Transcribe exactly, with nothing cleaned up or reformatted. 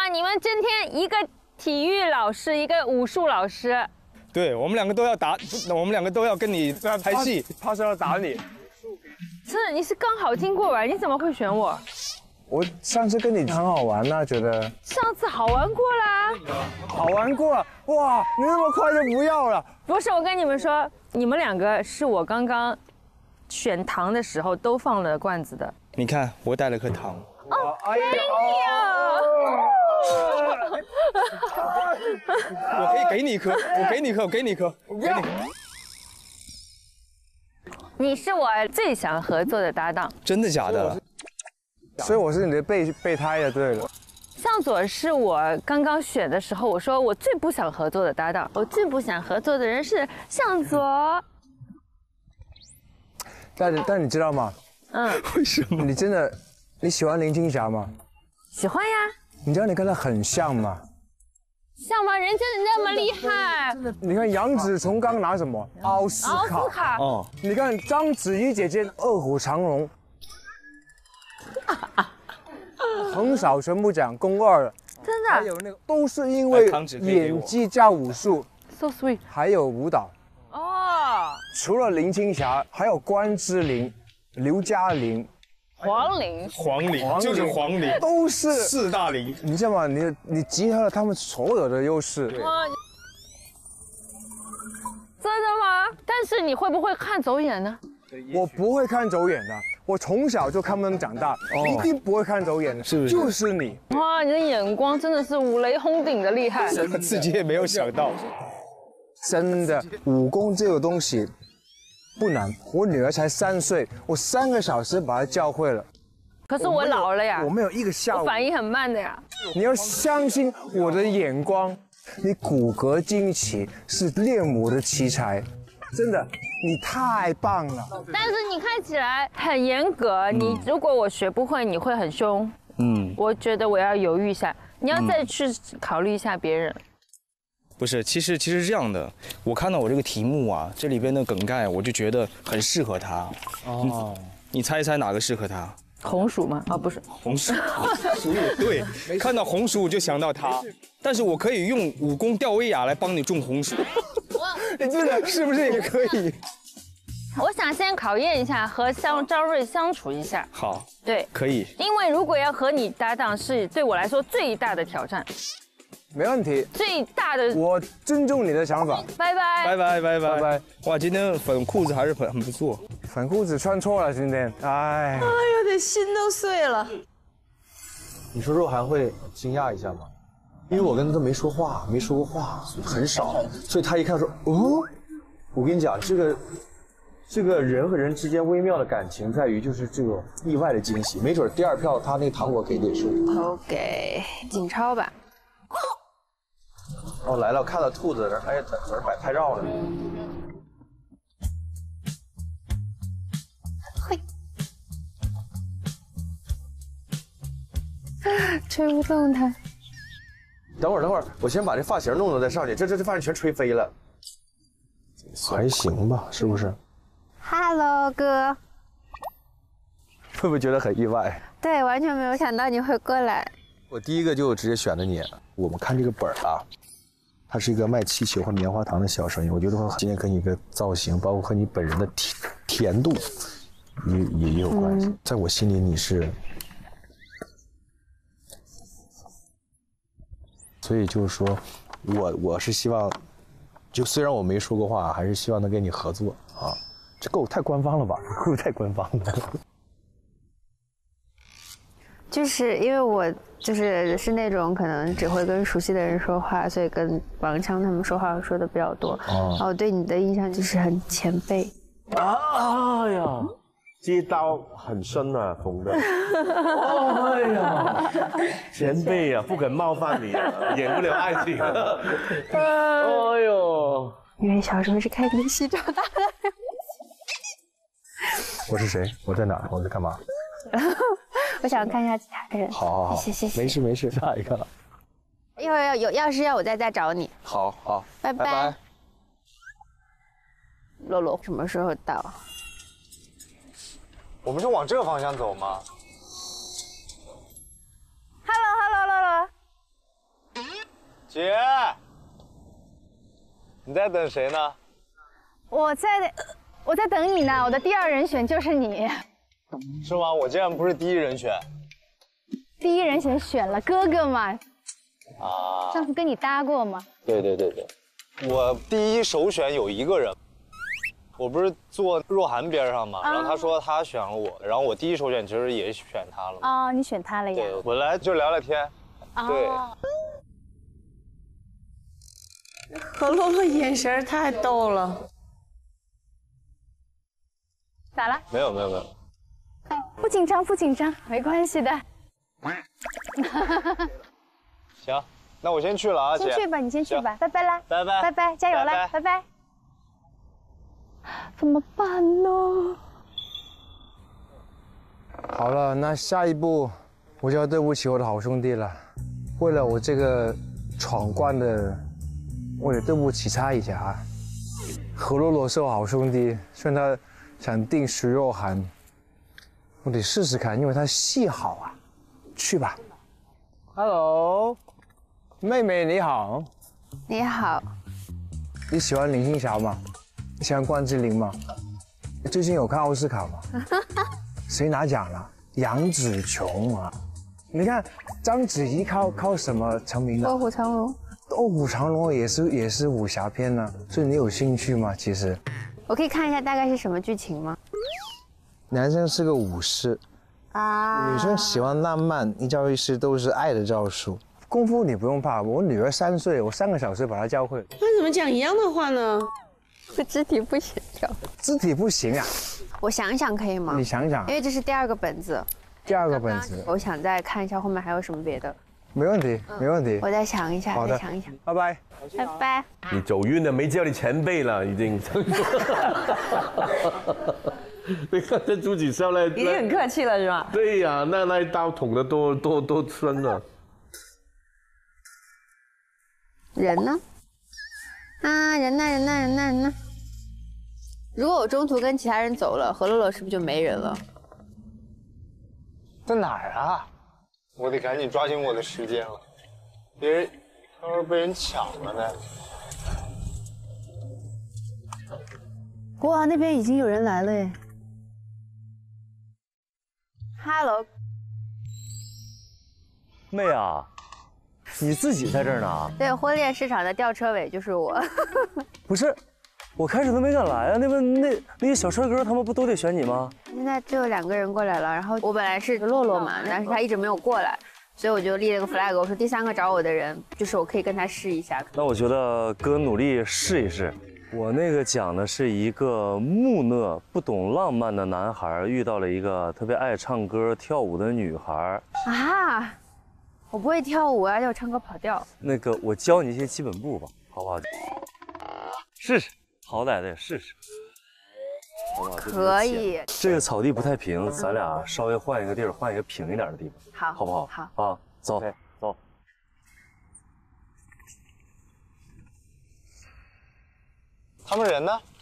吗？你们今天一个体育老师，一个武术老师。 对，我们两个都要打，我们两个都要跟你拍戏， 他是要打你。 是，你是刚好经过吧？你怎么会选我？ 我上次跟你很好玩呐、啊，觉得。 上次好玩过啦。 好玩过了，哇！你那么快就不要了？ 不是，我跟你们说，你们两个是我刚刚选糖的时候都放了罐子的。 你看，我带了颗糖。 哦，哎呀！ 我可以给你一颗，我给你一颗，我给你一颗，我给你。 你是我最想合作的搭档。 真的假的？ 所以我是你的备备胎的，对了。 向佐是我刚刚选的时候，我说我最不想合作的搭档，我最不想合作的人是向佐。 但但你知道吗？ 嗯。 为什么？ 你真的你喜欢林青霞吗？ 喜欢呀。 你知道你跟她很像吗？ 像吗？人家那么厉害。 你看杨紫琼刚拿什么？奥斯卡。 奥斯卡。 哦。 你看章子怡姐姐《卧虎藏龙》。横扫全部奖，宫二了。 真的。 还有那个都是因为演技加武术。 So sweet。 还有舞蹈。 哦。 除了林青霞，还有关之琳、刘嘉玲。 黄龄， 黄龄就是黄龄， 都是四大龄。 你知道吗？你你集合了他们所有的优势。 哇！真的吗？但是你会不会看走眼呢？ 我不会看走眼的，我从小就看他们长大，哦、一定不会看走眼的， 是不是？ 就是你。 哇，你的眼光真的是五雷轰顶的厉害， 自己也没有想到。 真的，武功这个东西。不难，我女儿才三岁，我三个小时把她教会了。 可是我老了呀， 我没有一个下午， 我反应很慢的呀。 你要相信我的眼光，你骨骼惊奇，是练武的奇才，真的，你太棒了。 但是你看起来很严格，嗯、你如果我学不会，你会很凶。嗯，我觉得我要犹豫一下，你要再去考虑一下别人。 不是，其实其实是这样的，我看到我这个题目啊，这里边的梗概，我就觉得很适合他。哦，你猜一猜哪个适合他？ 红薯吗？啊，不是， 红薯，薯也对，看到红薯我就想到他，但是我可以用武功吊威亚来帮你种红薯。 你真的是不是也可以？ 我想先考验一下和相张睿相处一下。 好， 对， 可以。 因为如果要和你搭档，是对我来说最大的挑战。 没问题， 最大的我尊重你的想法。 拜拜， 拜拜，拜拜， 拜拜。 哇，今天粉裤子还是很很不错。 粉裤子穿错了，今天，哎， 哎呦，这心都碎了。 你说若涵会惊讶一下吗？因为我跟他都没说话，没说过话，很少，所以他一看说，哦，我跟你讲，这个这个人和人之间微妙的感情在于就是这个意外的惊喜，没准第二票他那个糖果给的也是我。 投给景超吧。 哦，来了，看到兔子，哎，在这儿摆拍照呢。 嘿，吹不动它。 等会儿，等会儿，我先把这发型弄弄再上去，这这这发型全吹飞了。还行吧，是不是 ？Hello， 哥。 会不会觉得很意外？ 对，完全没有想到你会过来。 我第一个就直接选了你。我们看这个本儿啊。它是一个卖气球和棉花糖的小生意，我觉得和今天跟你的造型，包括和你本人的甜甜度，也也也有关系。嗯、在我心里，你是，所以就是说，我我是希望，就虽然我没说过话，还是希望能跟你合作啊。这够太官方了吧？够太官方了。 就是因为我就是是那种可能只会跟熟悉的人说话，所以跟王锵他们说话说的比较多。哦，我对你的印象就是很前辈。 哎呀，这刀很深啊，缝的。哎呀，前辈啊，不肯冒犯你啊，演不了爱情了。哎呦， 因为小时候是看你的戏长大的。 我是谁？我在哪？我在干嘛？ 我想看一下其他人。 好，好，好， 谢谢，谢谢。 没事，没事，下一个了。 一会儿要有要是要我再再找你。 好，好， 拜拜。拜拜。洛洛什么时候到？ 我们是往这个方向走吗 ？Hello，Hello， 洛洛。 姐，你在等谁呢？ 我在，我在等你呢。我的第二人选就是你。 是吗？我竟然不是第一人选。 第一人选选了哥哥嘛。 啊。 上次跟你搭过吗？ 对对对对，我第一首选有一个人。 我不是坐若涵边上嘛，然后他说他选了我，然后我第一首选其实也选他了。 哦，你选他了呀？ 对，我来就聊聊天。对。 何洛洛眼神太逗了。 咋了？ 没有没有没有。 不紧张不紧张，没关系的。 行，那我先去了啊，姐。 先去吧，你先去吧，拜拜啦。 拜拜。 拜拜，加油啦，拜拜。 怎么办呢？ 好了，那下一步我就要对不起我的好兄弟了。为了我这个闯关的，我也对不起他一下啊。何洛洛是我好兄弟，虽然他想定徐若涵，我得试试看，因为他戏好啊。去吧。Hello， 妹妹你好。 你好。 你喜欢林青霞吗？ 你喜欢关之琳吗？最近有看奥斯卡吗？谁拿奖了？杨紫琼啊！你看章子怡靠靠什么成名的？ 卧虎藏龙。 卧虎藏龙也是也是武侠片呢，所以你有兴趣吗？其实， 我可以看一下大概是什么剧情吗？ 男生是个武士，啊，女生喜欢浪漫，一招一式都是爱的招数。功夫你不用怕，我女儿三岁，我三个小时把她教会。 那怎么讲一样的话呢？ 我肢体不协调， 肢体不行啊！ 我想想可以吗？ 你想想， 因为这是第二个本子， 第二个本子， 我想再看一下后面还有什么别的。 没问题，没问题。 我再想一下， 好的， 再想一想。 拜拜， 拜拜。 你走运了，没叫你前辈了，已经。你看这朱启孝那， 已经很客气了是吧？ 对呀、啊，那那一刀捅的多多多深了。 人呢？啊，人呢？人呢？人呢？人呢？如果我中途跟其他人走了，何洛洛是不是就没人了？ 在哪儿啊？ 我得赶紧抓紧我的时间了，别人要是被人抢了呢？ 哇，那边已经有人来了耶 ！Hello， 妹啊，你自己在这儿呢？ 对，婚恋市场的吊车尾就是我。 不是，我开始都没敢来啊。那边那那些小帅哥他们不都得选你吗？ 现在只有两个人过来了，然后我本来是洛洛嘛，但是他一直没有过来，所以我就立了个 flag， 我说第三个找我的人，就是我可以跟他试一下。 那我觉得哥努力试一试。我那个讲的是一个木讷、不懂浪漫的男孩遇到了一个特别爱唱歌、跳舞的女孩。 啊，我不会跳舞啊，要唱歌跑调。 那个，我教你一些基本步吧，好不好？试试，好歹的也试试。好不好？ 可以。 这个草地不太平，咱俩稍微换一个地儿，换一个平一点的地方， 好， 好不好？ 好啊，走，走。 他们人呢？